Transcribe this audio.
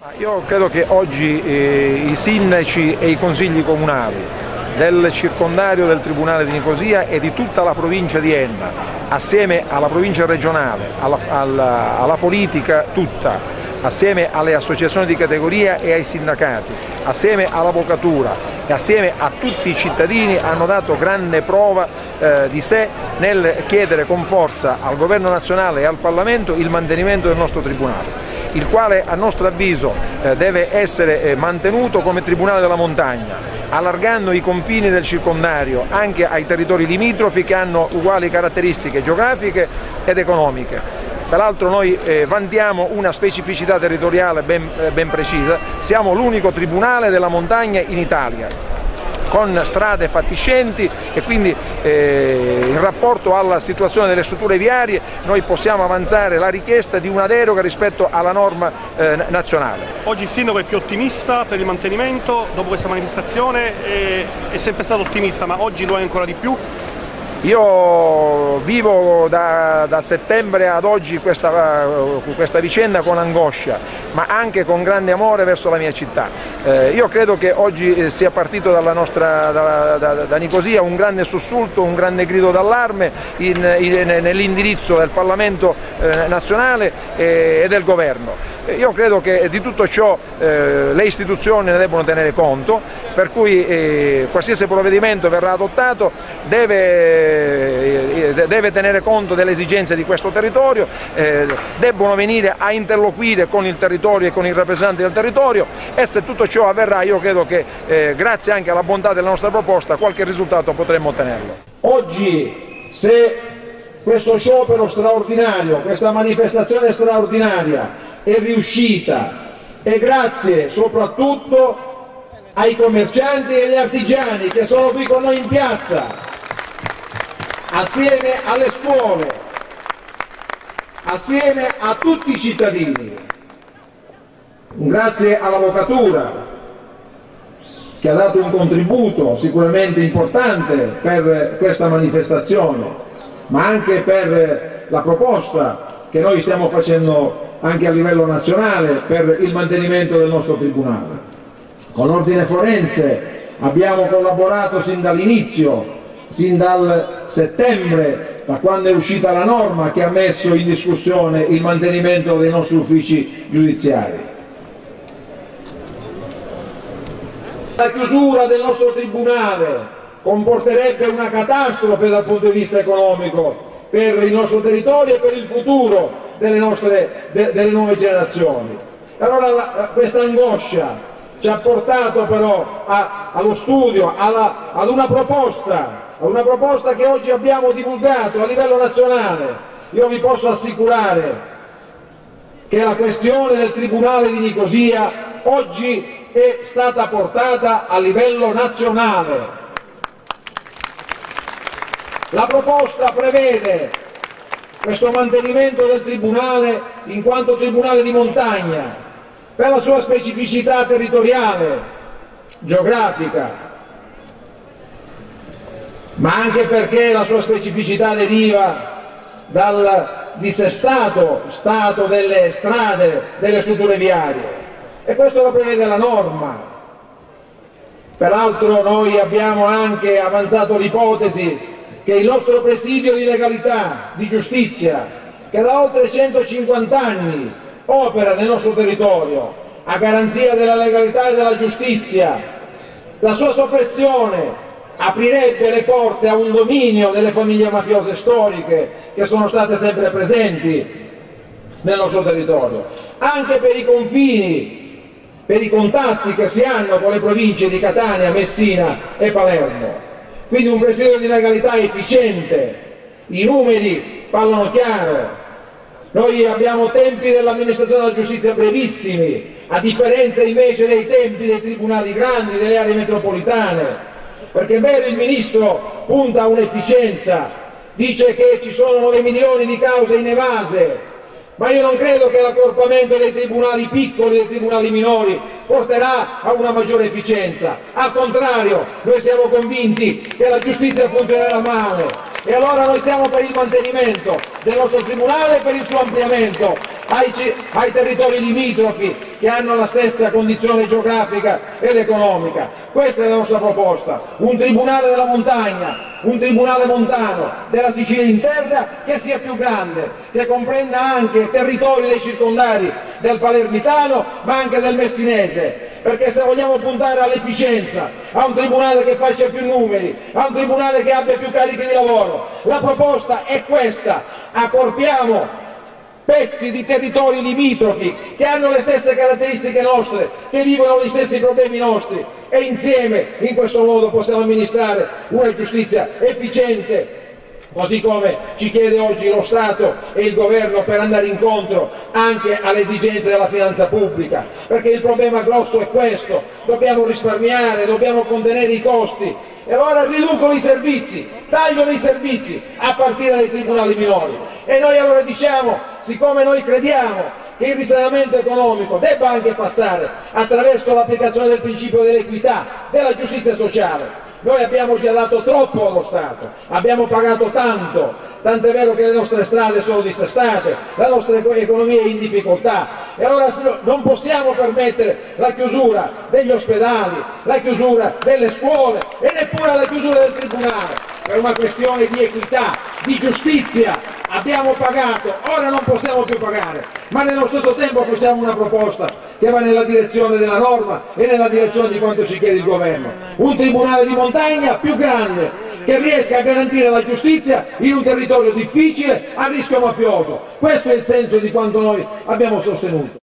Io credo che oggi i sindaci e i consigli comunali del circondario del Tribunale di Nicosia e di tutta la provincia di Enna, assieme alla provincia regionale, alla politica tutta, assieme alle associazioni di categoria e ai sindacati, assieme all'avvocatura e assieme a tutti i cittadini hanno dato grande prova di sé nel chiedere con forza al Governo nazionale e al Parlamento il mantenimento del nostro Tribunale, il quale a nostro avviso deve essere mantenuto come Tribunale della Montagna, allargando i confini del circondario anche ai territori limitrofi che hanno uguali caratteristiche geografiche ed economiche. Peraltro noi vantiamo una specificità territoriale ben precisa, siamo l'unico Tribunale della Montagna in Italia, con strade fatiscenti e quindi in rapporto alla situazione delle strutture viarie noi possiamo avanzare la richiesta di una deroga rispetto alla norma nazionale. Oggi il sindaco è più ottimista per il mantenimento, dopo questa manifestazione è sempre stato ottimista, ma oggi lo è ancora di più? Io vivo da settembre ad oggi questa vicenda con angoscia, ma anche con grande amore verso la mia città. Io credo che oggi sia partito da Nicosia un grande sussulto, un grande grido d'allarme nell'indirizzo del Parlamento nazionale e del Governo. Io credo che di tutto ciò le istituzioni ne debbono tenere conto, per cui qualsiasi provvedimento verrà adottato deve tenere conto delle esigenze di questo territorio, debbono venire a interloquire con il territorio e con i rappresentanti del territorio, e se tutto ciò avverrà io credo che grazie anche alla bontà della nostra proposta qualche risultato potremmo ottenerlo. Oggi, se questo sciopero straordinario, questa manifestazione straordinaria è riuscita, è grazie soprattutto ai commercianti e agli artigiani che sono qui con noi in piazza, assieme alle scuole, assieme a tutti i cittadini. Grazie all'avvocatura che ha dato un contributo sicuramente importante per questa manifestazione, ma anche per la proposta che noi stiamo facendo anche a livello nazionale per il mantenimento del nostro Tribunale. Con Ordine Forense abbiamo collaborato sin dall'inizio, sin dal settembre, da quando è uscita la norma che ha messo in discussione il mantenimento dei nostri uffici giudiziari. La chiusura del nostro Tribunale comporterebbe una catastrofe dal punto di vista economico per il nostro territorio e per il futuro delle nuove generazioni. Allora questa angoscia ci ha portato però allo studio, ad una proposta che oggi abbiamo divulgato a livello nazionale. Io vi posso assicurare che la questione del Tribunale di Nicosia oggi è stata portata a livello nazionale. La proposta prevede questo mantenimento del Tribunale in quanto Tribunale di montagna, per la sua specificità territoriale, geografica, ma anche perché la sua specificità deriva dal dissestato stato delle strade, delle strutture viarie, e questo lo prevede la norma. Peraltro noi abbiamo anche avanzato l'ipotesi che il nostro presidio di legalità, di giustizia, che da oltre 150 anni opera nel nostro territorio a garanzia della legalità e della giustizia, la sua soppressione aprirebbe le porte a un dominio delle famiglie mafiose storiche che sono state sempre presenti nel nostro territorio, anche per i confini, per i contatti che si hanno con le province di Catania, Messina e Palermo. Quindi un presidio di legalità efficiente, i numeri parlano chiaro. Noi abbiamo tempi dell'amministrazione della giustizia brevissimi, a differenza invece dei tempi dei tribunali grandi, delle aree metropolitane, perché è vero, il Ministro punta a un'efficienza, dice che ci sono 9 milioni di cause inevase, ma io non credo che l'accorpamento dei tribunali piccoli e dei tribunali minori porterà a una maggiore efficienza. Al contrario, noi siamo convinti che la giustizia funzionerà male, e allora noi siamo per il mantenimento del nostro tribunale e per il suo ampliamento. ai territori limitrofi che hanno la stessa condizione geografica ed economica. Questa è la nostra proposta, un tribunale della montagna, un tribunale montano della Sicilia interna che sia più grande, che comprenda anche territori dei circondari del palermitano ma anche del messinese, perché se vogliamo puntare all'efficienza, a un tribunale che faccia più numeri, a un tribunale che abbia più cariche di lavoro, la proposta è questa: accorpiamo pezzi di territori limitrofi che hanno le stesse caratteristiche nostre, che vivono gli stessi problemi nostri, e insieme in questo modo possiamo amministrare una giustizia efficiente, così come ci chiede oggi lo Stato e il Governo, per andare incontro anche alle esigenze della finanza pubblica, perché il problema grosso è questo: dobbiamo risparmiare, dobbiamo contenere i costi, e allora riducono i servizi, tagliano i servizi a partire dai tribunali minori. E noi allora diciamo, siccome noi crediamo che il risanamento economico debba anche passare attraverso l'applicazione del principio dell'equità, della giustizia sociale, noi abbiamo già dato troppo allo Stato, abbiamo pagato tanto, tant'è vero che le nostre strade sono dissestate, la nostra economia è in difficoltà, e allora non possiamo permettere la chiusura degli ospedali, la chiusura delle scuole e neppure la chiusura del tribunale. Per una questione di equità, di giustizia, abbiamo pagato, ora non possiamo più pagare, ma nello stesso tempo facciamo una proposta che va nella direzione della norma e nella direzione di quanto ci chiede il Governo: un tribunale di montagna più grande, che riesca a garantire la giustizia in un territorio difficile, a rischio mafioso. Questo è il senso di quanto noi abbiamo sostenuto.